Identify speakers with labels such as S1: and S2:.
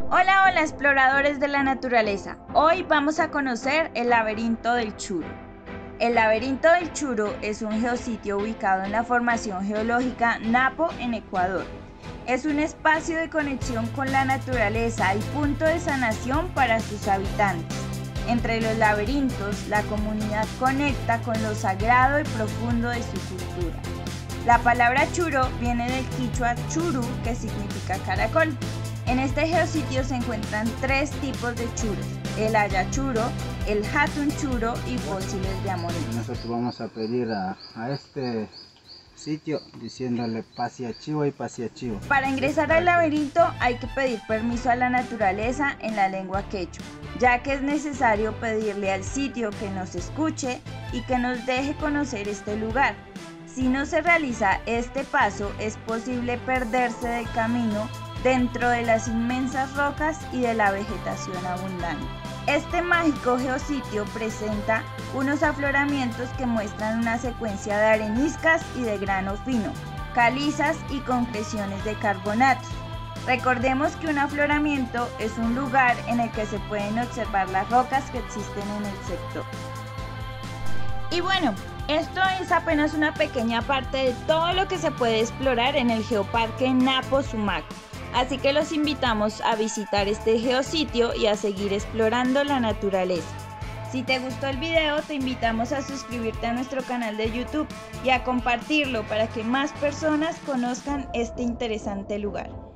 S1: Hola, hola exploradores de la naturaleza. Hoy vamos a conocer el laberinto del Churo. El laberinto del Churo es un geositio ubicado en la formación geológica Napo en Ecuador. Es un espacio de conexión con la naturaleza y punto de sanación para sus habitantes. Entre los laberintos, la comunidad conecta con lo sagrado y profundo de su cultura. La palabra churo viene del quichua churu, que significa caracol. En este geositio se encuentran tres tipos de churos: el ayachuro, el hatun churo y fósiles de amonito.
S2: Nosotros vamos a pedir a este sitio diciéndole pasiachivo y pasiachivo.
S1: Para ingresar al laberinto hay que pedir permiso a la naturaleza en la lengua quechua, ya que es necesario pedirle al sitio que nos escuche y que nos deje conocer este lugar. Si no se realiza este paso, es posible perderse del camino dentro de las inmensas rocas y de la vegetación abundante. Este mágico geositio presenta unos afloramientos que muestran una secuencia de areniscas y de grano fino, calizas y concreciones de carbonatos. Recordemos que un afloramiento es un lugar en el que se pueden observar las rocas que existen en el sector. Y bueno, esto es apenas una pequeña parte de todo lo que se puede explorar en el Geoparque Napo Sumaco. Así que los invitamos a visitar este geositio y a seguir explorando la naturaleza. Si te gustó el video, te invitamos a suscribirte a nuestro canal de YouTube y a compartirlo para que más personas conozcan este interesante lugar.